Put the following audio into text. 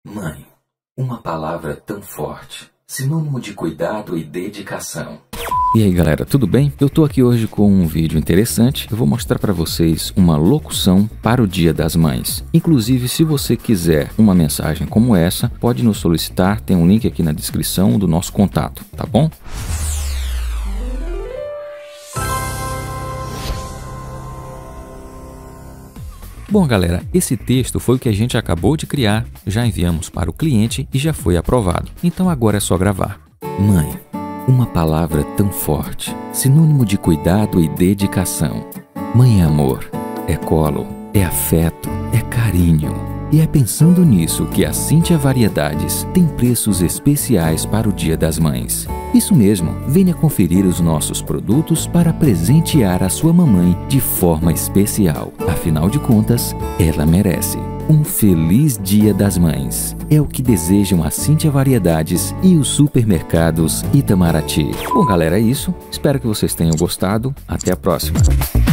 Mãe, uma palavra tão forte, sinônimo de cuidado e dedicação. E aí galera, tudo bem? Eu tô aqui hoje com um vídeo interessante. Eu vou mostrar para vocês uma locução para o Dia das Mães. Inclusive, se você quiser uma mensagem como essa, pode nos solicitar, tem um link aqui na descrição do nosso contato, tá bom? Bom galera, esse texto foi o que a gente acabou de criar, já enviamos para o cliente e já foi aprovado. Então agora é só gravar. Mãe, uma palavra tão forte, sinônimo de cuidado e dedicação. Mãe é amor, é colo, é afeto, é carinho. E é pensando nisso que a Cíntia Variedades tem preços especiais para o Dia das Mães. Isso mesmo, venha conferir os nossos produtos para presentear a sua mamãe de forma especial. Afinal de contas, ela merece. Um feliz Dia das Mães. É o que desejam a Cíntia Variedades e os supermercados Itamaraty. Bom galera, é isso. Espero que vocês tenham gostado. Até a próxima.